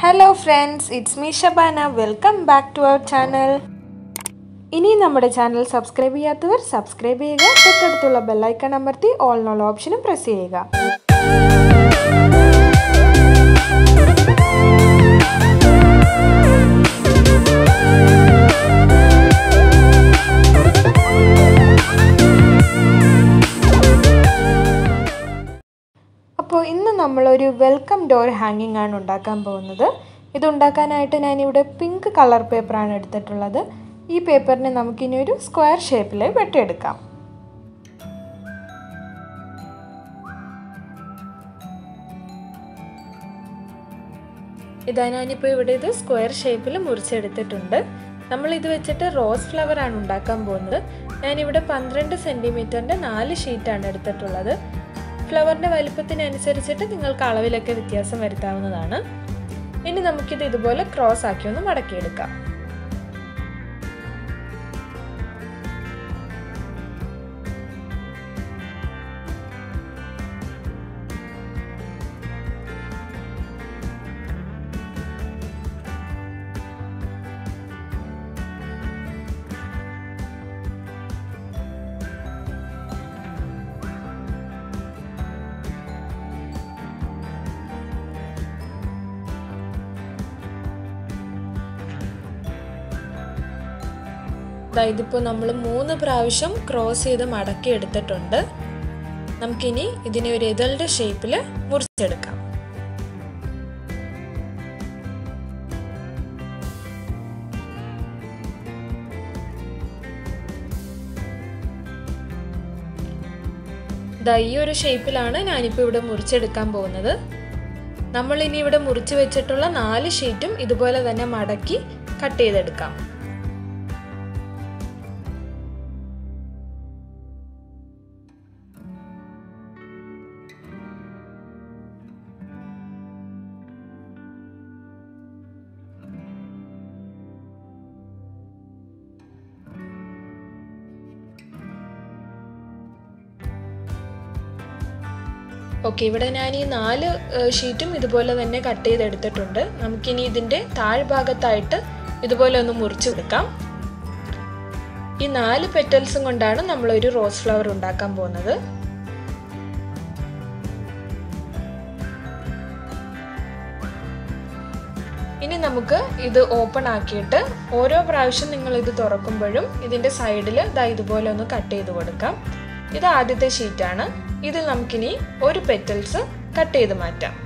Hello friends, it's me Shabana. Welcome back to our channel. ഇനി നമ്മുടെ channel subscribe ചെയ്യാത്തവർ subscribe ചെയ്യുക, തൊട്ടടുത്തുള്ള ബെൽ ഐക്കൺ അമർത്തി ഓൾ എന്നുള്ള ഓപ്ഷനും പ്രസ് ചെയ്യുക. അപ്പോൾ ഇന്ന് നമ്മൾ ഒരു വെൽക്കം ഡോർ ഹാങ്ങിങ് ആണ് ഉണ്ടാക്കാൻ പോകുന്നത്. ഇത് ഉണ്ടാക്കാനായിട്ട് ഞാൻ ഇവിടെ പിങ്ക് കളർ പേപ്പർ ആണ് എടുത്തിട്ടുള്ളത്. ഈ പേപ്പറിനെ നമുക്ക് ഇനി ഒരു സ്ക്വയർ ഷേപ്പിൽ വെട്ടിയെടുക്കാം. ഇതാ ഞാനിപ്പോൾ ഇവിടെ ഇത് സ്ക്വയർ ഷേപ്പിൽ മുറിച്ചെടുത്തിട്ടുണ്ട്. നമ്മൾ ഇത് വെച്ചിട്ട് റോസ് ഫ്ലവർ ആണ് ഉണ്ടാക്കാൻ പോകുന്നത്. ഞാനിവിടെ 12 സെൻറ്റിമീറ്ററിൻ്റെ 4 ഷീറ്റാണ് എടുത്തിട്ടുള്ളത്. ഫ്ലവറിൻ്റെ വലിപ്പത്തിനനുസരിച്ചിട്ട് നിങ്ങൾക്ക് അളവിലൊക്കെ വ്യത്യാസം വരുത്താവുന്നതാണ്. ഇനി നമുക്കിത് ഇതുപോലെ ക്രോസ് ആക്കി ഒന്ന് മടക്കിയെടുക്കാം. ഇതിപ്പോൾ നമ്മൾ 3 പ്രാവശ്യം ക്രോസ് ചെയ്ത് മടക്കി എടുത്തിട്ടുണ്ട്. നമുക്കിനി ഇതിനെ ഒരു ഇതളുടെ ഷേപ്പിൽ മുറിച്ചെടുക്കാം. ഈ ഒരു ഷേപ്പിലാണ് ഞാനിപ്പോൾ ഇവിടെ മുറിച്ചെടുക്കാൻ പോകുന്നത്. നമ്മളിനി ഇവിടെ മുറിച്ച് വെച്ചിട്ടുള്ള 4 ഷീറ്റും ഇതുപോലെ തന്നെ മടക്കി കട്ട് ചെയ്തെടുക്കാം. ഓക്കെ, ഇവിടെ ഞാൻ ഈ 4 ഷീറ്റും ഇതുപോലെ തന്നെ കട്ട് ചെയ്തെടുത്തിട്ടുണ്ട്. നമുക്കിനി ഇതിൻ്റെ താഴ്ഭാഗത്തായിട്ട് ഇതുപോലെ ഒന്ന് മുറിച്ച് കൊടുക്കാം. ഈ 4 പെറ്റൽസും കൊണ്ടാണ് നമ്മളൊരു റോസ് ഫ്ലവർ ഉണ്ടാക്കാൻ പോകുന്നത്. ഇനി നമുക്ക് ഇത് ഓപ്പൺ ആക്കിയിട്ട് ഓരോ പ്രാവശ്യം നിങ്ങൾ ഇത് തുറക്കുമ്പോഴും ഇതിൻ്റെ സൈഡിൽ ഇതുപോലെ ഒന്ന് കട്ട് ചെയ്ത് കൊടുക്കാം. ഇത് ആദ്യത്തെ ഷീറ്റാണ്. ഇതിൽ നമുക്കിനി ഒരു പെറ്റൽസ് കട്ട് ചെയ്ത് മാറ്റാം.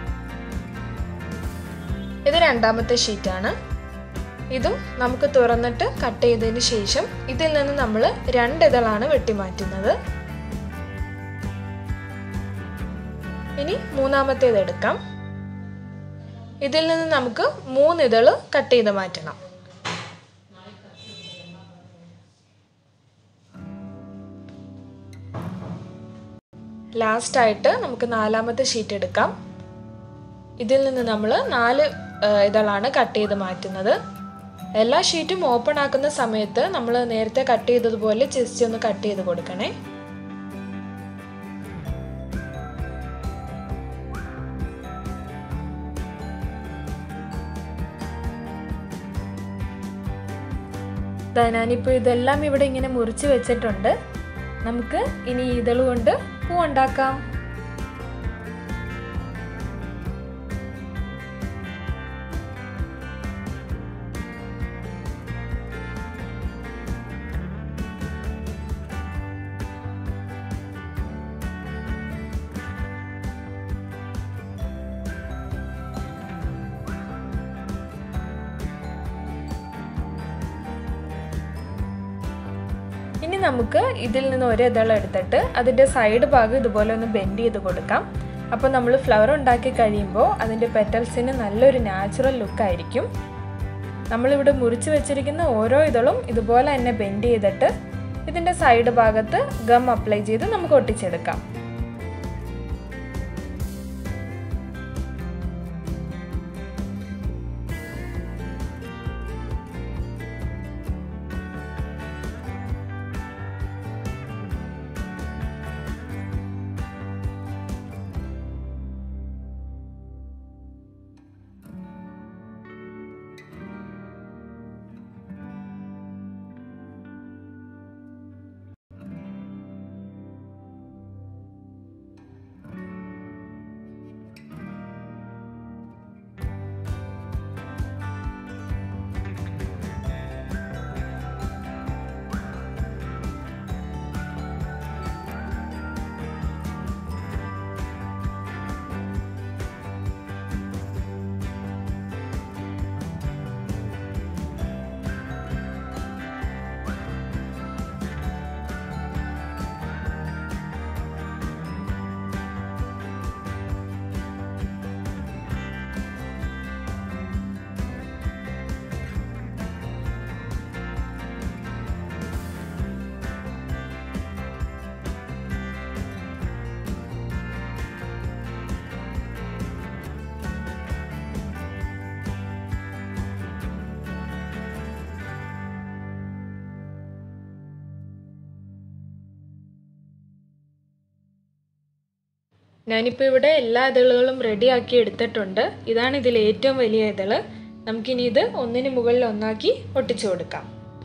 ഇത് രണ്ടാമത്തെ ഷീറ്റാണ്. ഇതും നമുക്ക് തുറന്നിട്ട് കട്ട് ചെയ്തതിന് ശേഷം ഇതിൽ നിന്ന് നമ്മൾ 2 ഇതളാണ് വെട്ടിമാറ്റുന്നത്. ഇനി മൂന്നാമത്തേത് എടുക്കാം. ഇതിൽ നിന്ന് നമുക്ക് 3 ഇതള് കട്ട് ചെയ്ത് മാറ്റണം. ലാസ്റ്റ് ആയിട്ട് നമുക്ക് 4ാമത്തെ ഷീറ്റ് എടുക്കാം. ഇതിൽ നിന്ന് നമ്മൾ 4 ഇതളാണ് കട്ട് ചെയ്ത് മാറ്റുന്നത്. എല്ലാ ഷീറ്റും ഓപ്പൺ ആക്കുന്ന സമയത്ത് നമ്മൾ നേരത്തെ കട്ട് ചെയ്തതുപോലെ ജസ്റ്റ് ഒന്ന് കട്ട് ചെയ്ത് കൊടുക്കണേ. ഞാനിപ്പോൾ ഇതെല്ലാം ഇവിടെ ഇങ്ങനെ മുറിച്ച് വെച്ചിട്ടുണ്ട്. നമുക്ക് ഇനി ഇതള് കൊണ്ട് പൂ ഉണ്ടാക്കാം. ഇനി നമുക്ക് ഇതിൽ നിന്ന് ഒരു ഇതള എടുത്തിട്ട് അതിൻ്റെ സൈഡ് ഭാഗം ഇതുപോലെ ഒന്ന് ബെൻഡ് ചെയ്ത് കൊടുക്കാം. അപ്പോൾ നമ്മൾ ഫ്ലവർ ഉണ്ടാക്കി കഴിയുമ്പോൾ അതിൻ്റെ പെറ്റൽസിന് നല്ലൊരു നാച്ചുറൽ ലുക്കായിരിക്കും. നമ്മളിവിടെ മുറിച്ച് വെച്ചിരിക്കുന്ന ഓരോ ഇതളും ഇതുപോലെ തന്നെ ബെൻഡ് ചെയ്തിട്ട് ഇതിൻ്റെ സൈഡ് ഭാഗത്ത് ഗം അപ്ലൈ ചെയ്ത് നമുക്ക് ഒട്ടിച്ചെടുക്കാം. ഞാനിപ്പോൾ ഇവിടെ എല്ലാ ഇതളുകളും റെഡിയാക്കി എടുത്തിട്ടുണ്ട്. ഇതാണ് ഇതിൽ ഏറ്റവും വലിയ ഇതൾ. നമുക്കിനി ഇത് ഒന്നിന് മുകളിൽ ഒന്നാക്കി ഒട്ടിച്ചു കൊടുക്കാം.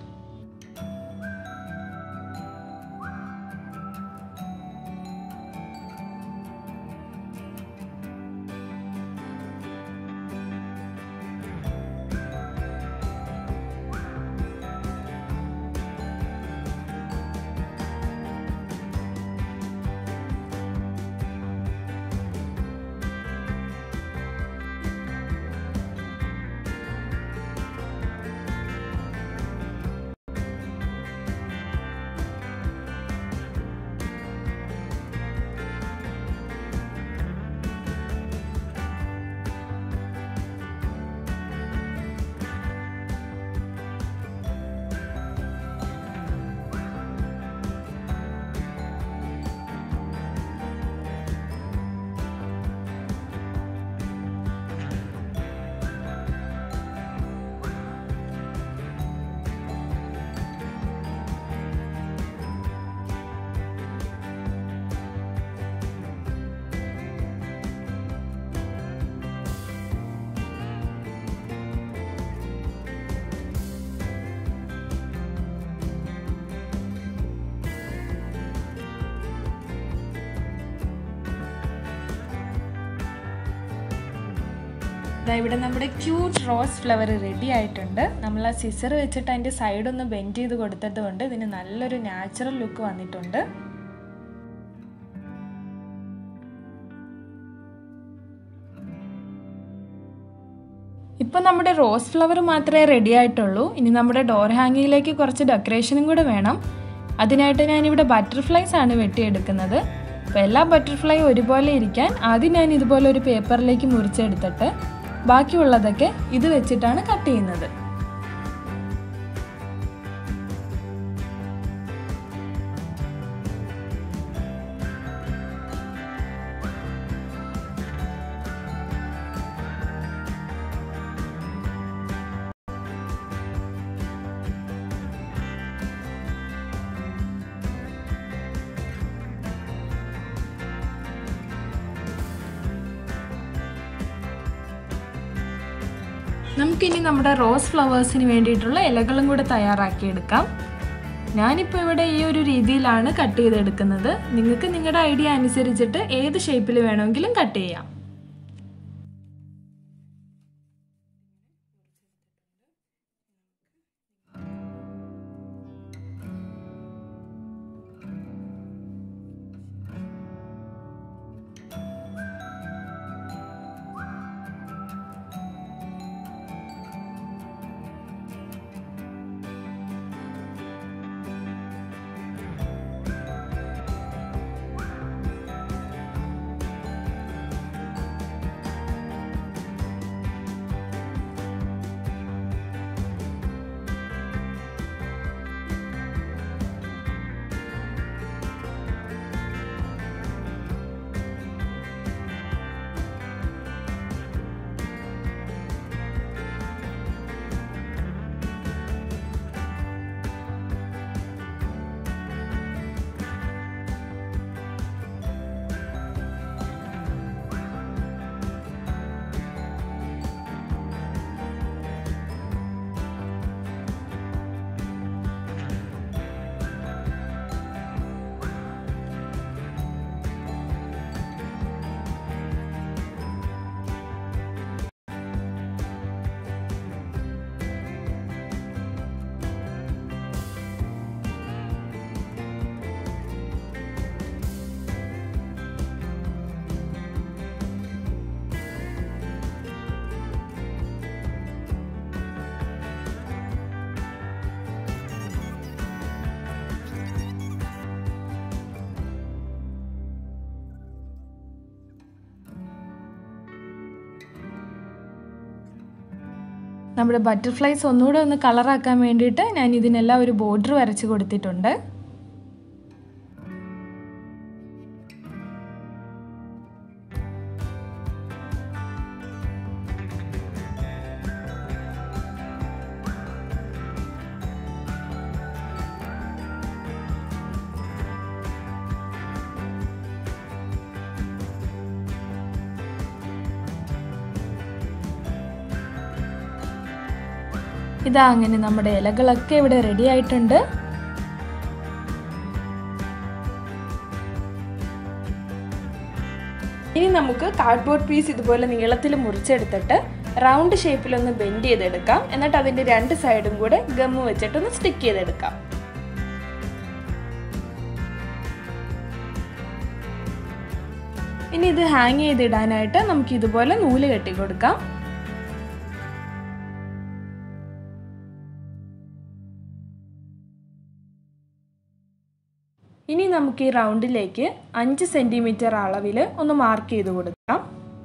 ഇവിടെ നമ്മുടെ ക്യൂട്ട് റോസ് ഫ്ലവർ റെഡി ആയിട്ടുണ്ട്. നമ്മൾ ആ സിസർ വെച്ചിട്ട് അതിൻ്റെ സൈഡ് ഒന്ന് ബെൻഡ് ചെയ്ത് കൊടുത്തത് കൊണ്ട് ഇതിന് നല്ലൊരു നാച്ചുറൽ ലുക്ക് വന്നിട്ടുണ്ട്. ഇപ്പം നമ്മുടെ റോസ് ഫ്ലവർ മാത്രമേ റെഡി ആയിട്ടുള്ളൂ. ഇനി നമ്മുടെ ഡോർ ഹാങ്ങിങ്ങിലേക്ക് കുറച്ച് ഡെക്കറേഷനും കൂടെ വേണം. അതിനായിട്ട് ഞാനിവിടെ ബട്ടർഫ്ലൈസ് ആണ് വെട്ടിയെടുക്കുന്നത്. അപ്പോൾ എല്ലാ ബട്ടർഫ്ലൈയും ഒരുപോലെ ഇരിക്കാൻ ആദ്യം ഞാൻ ഇതുപോലെ ഒരു പേപ്പറിലേക്ക് മുറിച്ചെടുത്തിട്ട് ബാക്കിയുള്ളതൊക്കെ ഇത് വെച്ചിട്ടാണ് കട്ട് ചെയ്യുന്നത്. നമുക്കിനി നമ്മുടെ റോസ് ഫ്ലവേഴ്സിന് വേണ്ടിയിട്ടുള്ള ഇലകളും കൂടെ തയ്യാറാക്കിയെടുക്കാം. ഞാനിപ്പോൾ ഇവിടെ ഈ ഒരു രീതിയിലാണ് കട്ട് ചെയ്തെടുക്കുന്നത്. നിങ്ങൾക്ക് നിങ്ങളുടെ ഐഡിയ അനുസരിച്ചിട്ട് ഏത് ഷേപ്പിൽ വേണമെങ്കിലും കട്ട് ചെയ്യാം. നമ്മുടെ ബട്ടർഫ്ലൈസ് ഒന്നുകൂടെ ഒന്ന് കളറാക്കാൻ വേണ്ടിയിട്ട് ഞാൻ ഇതിനെല്ലാം ഒരു ബോർഡർ വരച്ച് കൊടുത്തിട്ടുണ്ട്. ഇതാ അങ്ങനെ നമ്മുടെ ഇലകളൊക്കെ ഇവിടെ റെഡി ആയിട്ടുണ്ട്. ഇനി നമുക്ക് കാർഡ്ബോർഡ് പീസ് ഇതുപോലെ നീളത്തിൽ മുറിച്ചെടുത്തിട്ട് റൗണ്ട് ഷേപ്പിലൊന്ന് ബെൻഡ് ചെയ്തെടുക്കാം. എന്നിട്ട് അതിൻ്റെ 2 സൈഡും കൂടെ ഗമ്മ് വെച്ചിട്ടൊന്ന് സ്റ്റിക്ക് ചെയ്തെടുക്കാം. ഇനി ഇത് ഹാങ് ചെയ്തിടാനായിട്ട് നമുക്ക് ഇതുപോലെ നൂല് കെട്ടി കൊടുക്കാം. ഇനി നമുക്ക് ഈ റൗണ്ടിലേക്ക് 5 സെൻറ്റിമീറ്റർ അളവിൽ ഒന്ന് മാർക്ക് ചെയ്ത് കൊടുക്കാം.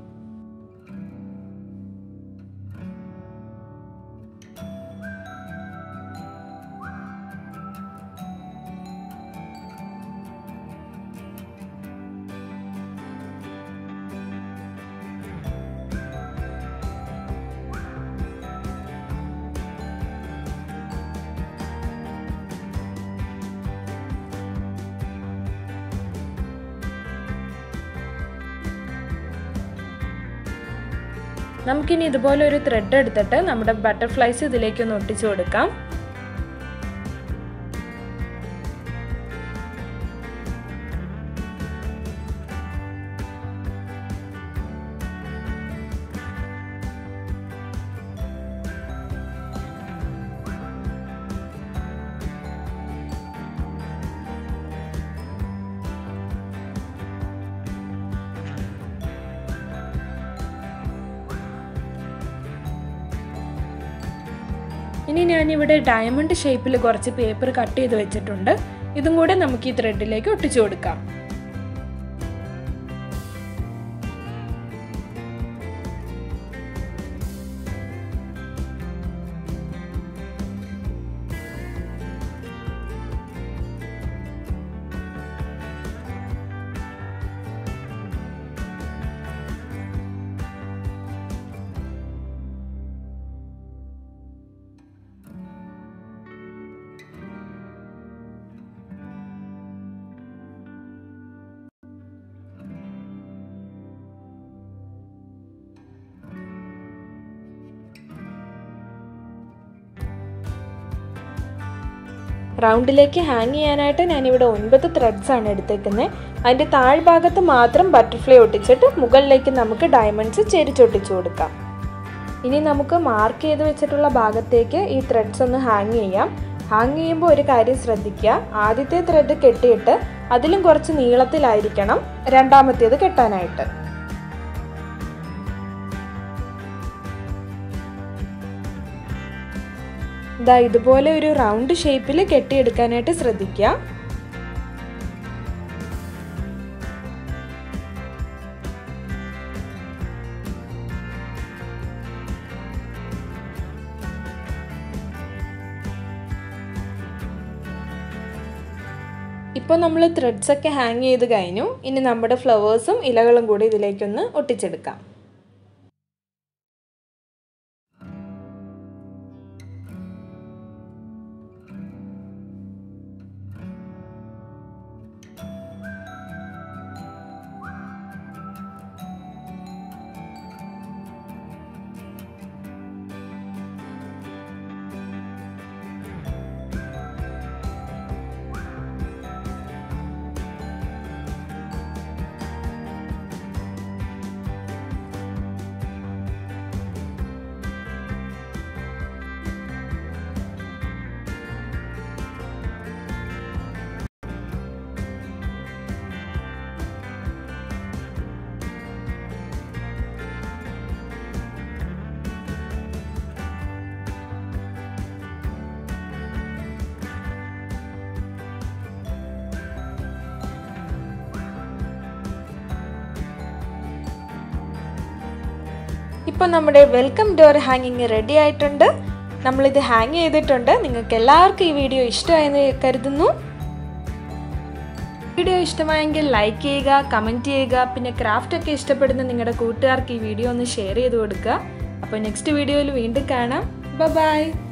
നമുക്കിനി ഇതുപോലെ ഒരു ത്രെഡ് എടുത്തിട്ട് നമ്മുടെ ബട്ടർഫ്ലൈസ് ഇതിലേക്കൊന്ന് ഒട്ടിച്ചു കൊടുക്കാം. ഇനി ഞാനിവിടെ ഡയമണ്ട് ഷേപ്പിൽ കുറച്ച് പേപ്പർ കട്ട് ചെയ്ത് വെച്ചിട്ടുണ്ട്. ഇതും കൂടെ നമുക്ക് ഈ ത്രെഡിലേക്ക് ഒട്ടിച്ചു കൊടുക്കാം. റൗണ്ടിലേക്ക് ഹാങ് ചെയ്യാനായിട്ട് ഞാനിവിടെ 9 ത്രെഡ്സ് ആണ് എടുത്തേക്കുന്നത്. അതിൻ്റെ താഴ്ഭാഗത്ത് മാത്രം ബട്ടർഫ്ലൈ ഒട്ടിച്ചിട്ട് മുകളിലേക്ക് നമുക്ക് ഡയമണ്ട്സ് ചെരിച്ചൊട്ടിച്ചു കൊടുക്കാം. ഇനി നമുക്ക് മാർക്ക് ചെയ്ത് വെച്ചിട്ടുള്ള ഭാഗത്തേക്ക് ഈ ത്രെഡ്സ് ഒന്ന് ഹാങ് ചെയ്യാം. ഹാങ് ചെയ്യുമ്പോൾ ഒരു കാര്യം ശ്രദ്ധിക്കുക, ആദ്യത്തെ ത്രെഡ് കെട്ടിയിട്ട് അതിലും കുറച്ച് നീളത്തിലായിരിക്കണം രണ്ടാമത്തേത് കെട്ടാനായിട്ട്. ഇതാ ഇതുപോലെ ഒരു റൗണ്ട് ഷേപ്പിൽ കെട്ടിയെടുക്കാനായിട്ട് ശ്രദ്ധിക്കുക. ഇപ്പോൾ നമ്മൾ ത്രെഡ്സ് ഒക്കെ ഹാങ് ചെയ്ത് കഴിഞ്ഞു. ഇനി നമ്മുടെ ഫ്ലവേഴ്സും ഇലകളും കൂടി ഇതിലേക്കൊന്ന് ഒട്ടിച്ചെടുക്കാം. ഇപ്പോൾ നമ്മുടെ വെൽക്കം ഡോർ ഹാങ്ങിങ് റെഡി ആയിട്ടുണ്ട്. നമ്മളിത് ഹാങ് ചെയ്തിട്ടുണ്ട്. നിങ്ങൾക്ക് എല്ലാവർക്കും ഈ വീഡിയോ ഇഷ്ടമായെന്ന് കരുതുന്നു. വീഡിയോ ഇഷ്ടമായെങ്കിൽ ലൈക്ക് ചെയ്യുക, കമൻറ്റ് ചെയ്യുക. പിന്നെ ക്രാഫ്റ്റ് ഒക്കെ ഇഷ്ടപ്പെടുന്ന നിങ്ങളുടെ കൂട്ടുകാർക്ക് ഈ വീഡിയോ ഒന്ന് ഷെയർ ചെയ്ത് കൊടുക്കുക. അപ്പോൾ നെക്സ്റ്റ് വീഡിയോയിൽ വീണ്ടും കാണാം. ബൈ.